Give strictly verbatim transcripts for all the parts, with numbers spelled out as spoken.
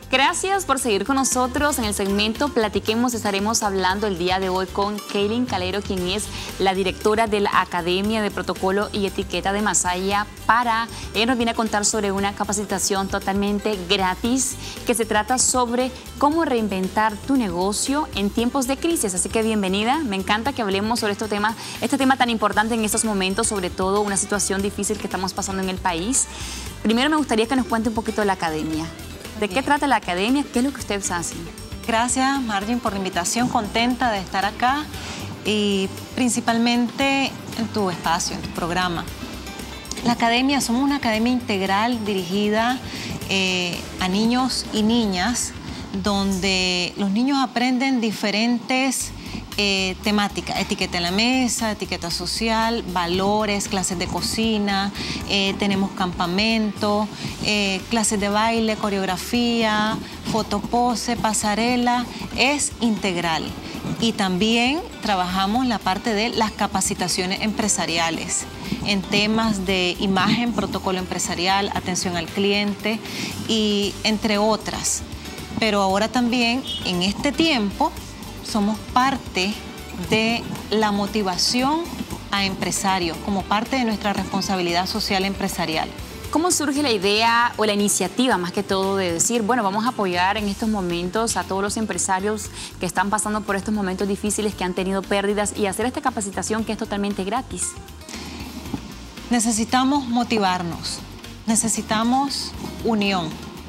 Gracias por seguir con nosotros en el segmento Platiquemos. Estaremos hablando el día de hoy con Kaylin Calero, quien es la directora de la Academia de Protocolo y Etiqueta de Masaya. Para, ella nos viene a contar sobre una capacitación totalmente gratis que se trata sobre cómo reinventar tu negocio en tiempos de crisis. Así que bienvenida, me encanta que hablemos sobre este tema, este tema tan importante en estos momentos, sobre todo una situación difícil que estamos pasando en el país. Primero me gustaría que nos cuente un poquito de la Academia. ¿De qué trata la Academia? ¿Qué es lo que ustedes hacen? Gracias, Margin, por la invitación. Contenta de estar acá y principalmente en tu espacio, en tu programa. La Academia, somos una academia integral dirigida eh, a niños y niñas, donde los niños aprenden diferentes eh, temáticas: etiqueta en la mesa, etiqueta social, valores, clases de cocina, eh, tenemos campamento, eh, clases de baile, coreografía, fotopose, pasarela. Es integral. Y también trabajamos la parte de las capacitaciones empresariales en temas de imagen, protocolo empresarial, atención al cliente y entre otras. Pero ahora también, en este tiempo, somos parte de la motivación a empresarios, como parte de nuestra responsabilidad social empresarial. ¿Cómo surge la idea o la iniciativa, más que todo, de decir, bueno, vamos a apoyar en estos momentos a todos los empresarios que están pasando por estos momentos difíciles, que han tenido pérdidas, y hacer esta capacitación que es totalmente gratis? Necesitamos motivarnos, necesitamos unión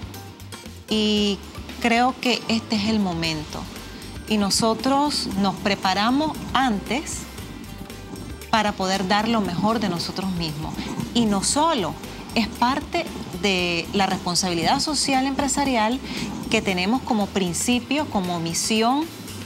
y creo que este es el momento. Y nosotros nos preparamos antes para poder dar lo mejor de nosotros mismos. Y no solo, es parte de la responsabilidad social empresarial que tenemos como principio, como misión,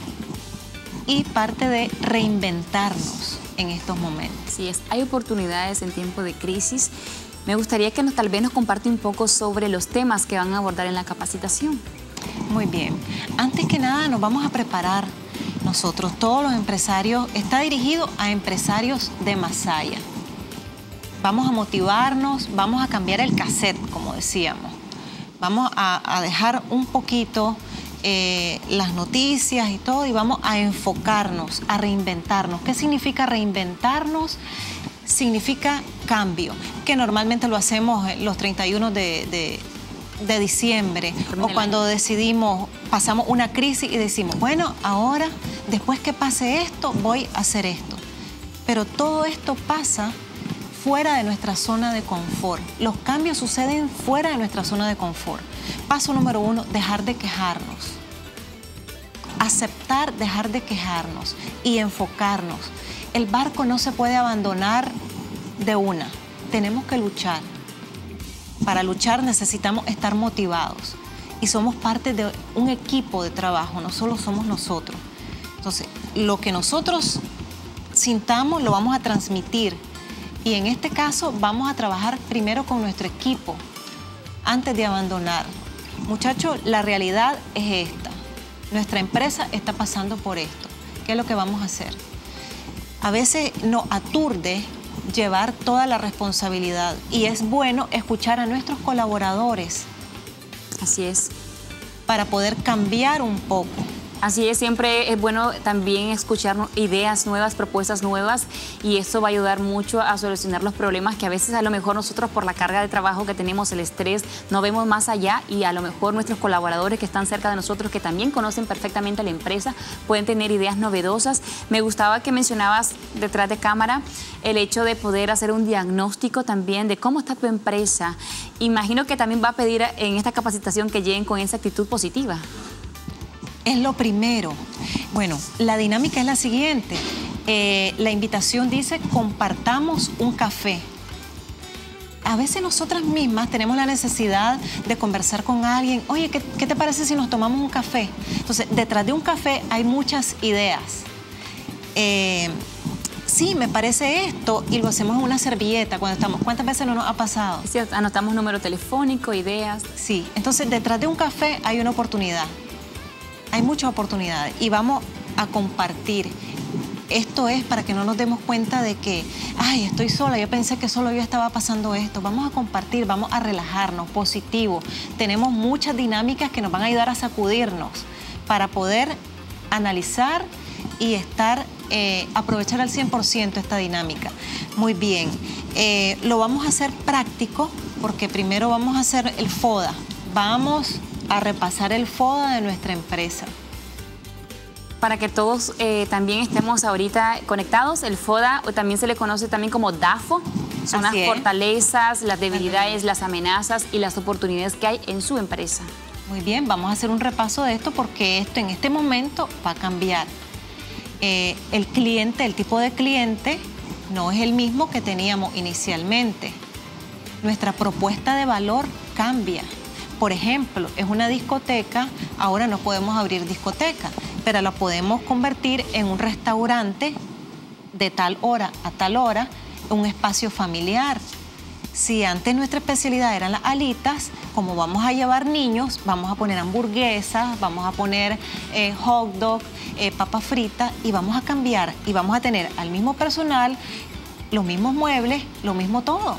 y parte de reinventarnos en estos momentos. Así es, hay oportunidades en tiempo de crisis. Me gustaría que nos, tal vez nos comparte un poco sobre los temas que van a abordar en la capacitación. Muy bien. Antes que nada nos vamos a preparar nosotros, todos los empresarios. Está dirigido a empresarios de Masaya. Vamos a motivarnos, vamos a cambiar el cassette, como decíamos. Vamos a, a dejar un poquito eh, las noticias y todo, y vamos a enfocarnos, a reinventarnos. ¿Qué significa reinventarnos? Significa cambio, que normalmente lo hacemos los treinta y uno de, de, de diciembre, o cuando decidimos, pasamos una crisis y decimos, bueno, ahora, después que pase esto, voy a hacer esto. Pero todo esto pasa fuera de nuestra zona de confort. Los cambios suceden fuera de nuestra zona de confort. Paso número uno, dejar de quejarnos. Aceptar, dejar de quejarnos y enfocarnos. El barco no se puede abandonar de una. Tenemos que luchar. Para luchar necesitamos estar motivados. Y somos parte de un equipo de trabajo, no solo somos nosotros. Entonces, lo que nosotros sintamos lo vamos a transmitir. Y en este caso vamos a trabajar primero con nuestro equipo antes de abandonar. Muchachos, la realidad es esta. Nuestra empresa está pasando por esto. ¿Qué es lo que vamos a hacer? A veces nos aturde llevar toda la responsabilidad y es bueno escuchar a nuestros colaboradores. Así es. Para poder cambiar un poco. Así es, siempre es bueno también escuchar ideas nuevas, propuestas nuevas, y eso va a ayudar mucho a solucionar los problemas que a veces a lo mejor nosotros, por la carga de trabajo que tenemos, el estrés, no vemos más allá, y a lo mejor nuestros colaboradores que están cerca de nosotros, que también conocen perfectamente la empresa, pueden tener ideas novedosas. Me gustaba que mencionabas detrás de cámara el hecho de poder hacer un diagnóstico también de cómo está tu empresa. Imagino que también va a pedir en esta capacitación que lleguen con esa actitud positiva. Es lo primero. Bueno, la dinámica es la siguiente. Eh, la invitación dice, compartamos un café. A veces nosotras mismas tenemos la necesidad de conversar con alguien. Oye, ¿qué, qué te parece si nos tomamos un café? Entonces, detrás de un café hay muchas ideas. Eh, sí, me parece esto, y lo hacemos en una servilleta cuando estamos. ¿Cuántas veces no nos ha pasado? Sí, anotamos número telefónico, ideas. Sí, entonces detrás de un café hay una oportunidad. Hay muchas oportunidades y vamos a compartir. esto es para que no nos demos cuenta de que, ay, estoy sola, yo pensé que solo yo estaba pasando esto. Vamos a compartir, vamos a relajarnos, positivo. Tenemos muchas dinámicas que nos van a ayudar a sacudirnos para poder analizar y estar, eh, aprovechar al cien por ciento esta dinámica. Muy bien, eh, lo vamos a hacer práctico porque primero vamos a hacer el FODA. Vamos a repasar el FODA de nuestra empresa. Para que todos eh, también estemos ahorita conectados, el FODA o también se le conoce también como DAFO, son Así las es. fortalezas, las debilidades, las amenazas y las oportunidades que hay en su empresa. Muy bien, vamos a hacer un repaso de esto porque esto en este momento va a cambiar. Eh, el cliente, el tipo de cliente no es el mismo que teníamos inicialmente. Nuestra propuesta de valor cambia. Por ejemplo, es una discoteca, ahora no podemos abrir discoteca, pero la podemos convertir en un restaurante de tal hora a tal hora, un espacio familiar. Si antes nuestra especialidad eran las alitas, como vamos a llevar niños, vamos a poner hamburguesas, vamos a poner eh, hot dog, eh, papa frita y vamos a cambiar y vamos a tener al mismo personal, los mismos muebles, lo mismo todo.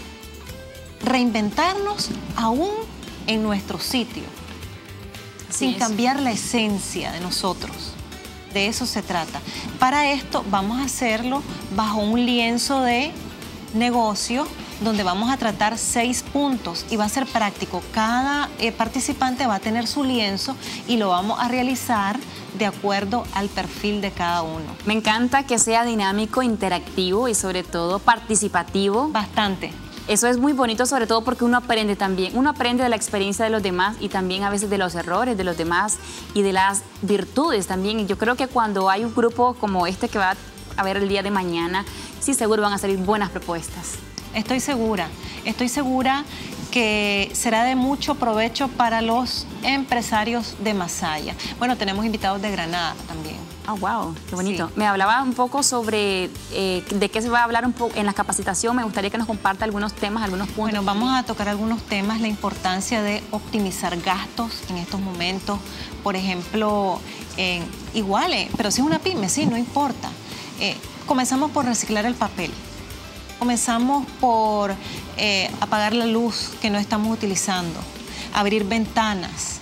Reinventarnos aún en nuestro sitio, Así sin es. cambiar la esencia de nosotros. De eso se trata. Para esto vamos a hacerlo bajo un lienzo de negocio donde vamos a tratar seis puntos y va a ser práctico. Cada eh, participante va a tener su lienzo y lo vamos a realizar de acuerdo al perfil de cada uno. Me encanta que sea dinámico, interactivo y sobre todo participativo. Bastante. Eso es muy bonito, sobre todo porque uno aprende también. Uno aprende de la experiencia de los demás y también a veces de los errores de los demás y de las virtudes también. Y yo creo que cuando hay un grupo como este que va a ver el día de mañana, sí seguro van a salir buenas propuestas. Estoy segura, estoy segura que será de mucho provecho para los empresarios de Masaya. Bueno, tenemos invitados de Granada también. Oh, wow, qué bonito. Sí. Me hablaba un poco sobre eh, de qué se va a hablar un poco en la capacitación. Me gustaría que nos comparta algunos temas, algunos puntos. Bueno, vamos a tocar algunos temas, la importancia de optimizar gastos en estos momentos. Por ejemplo, eh, igual, eh, pero si es una pyme, sí, no importa. Eh, comenzamos por reciclar el papel. Comenzamos por eh, apagar la luz que no estamos utilizando, abrir ventanas.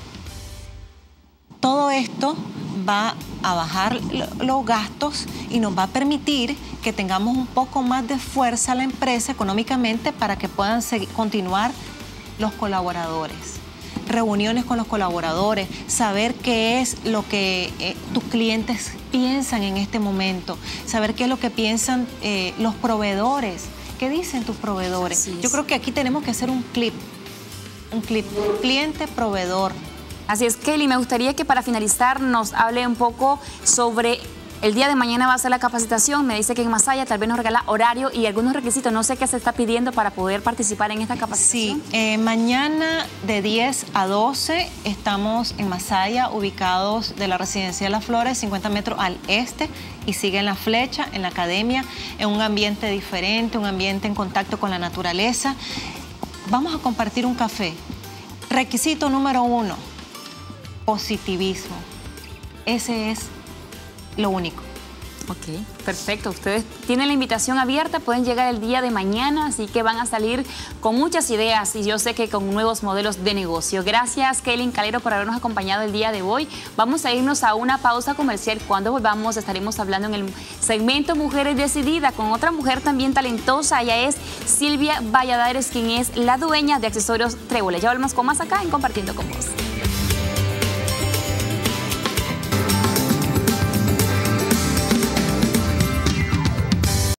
Todo esto va a bajar los gastos y nos va a permitir que tengamos un poco más de fuerza a la empresa económicamente para que puedan seguir, continuar los colaboradores. Reuniones con los colaboradores, saber qué es lo que eh, tus clientes piensan en este momento, saber qué es lo que piensan eh, los proveedores, qué dicen tus proveedores. Yo creo que aquí tenemos que hacer un clip, un clip, cliente, proveedor. Así es, Kelly, me gustaría que para finalizar nos hable un poco sobre el día de mañana va a ser la capacitación. Me dice que en Masaya tal vez nos regala horario y algunos requisitos. No sé qué se está pidiendo para poder participar en esta capacitación. Sí, eh, mañana de diez a doce estamos en Masaya, ubicados de la Residencia de las Flores, cincuenta metros al este, y siguen la flecha en la academia, en un ambiente diferente, un ambiente en contacto con la naturaleza. Vamos a compartir un café. Requisito número uno, positivismo. Ese es lo único. Ok, perfecto. Ustedes tienen la invitación abierta, pueden llegar el día de mañana, así que van a salir con muchas ideas y yo sé que con nuevos modelos de negocio. Gracias, Kaylin Calero, por habernos acompañado el día de hoy. Vamos a irnos a una pausa comercial. Cuando volvamos estaremos hablando en el segmento Mujeres Decididas con otra mujer también talentosa. Ella es Silvia Valladares, quien es la dueña de Accesorios Trébol. Ya volvemos con más acá en Compartiendo con Vos.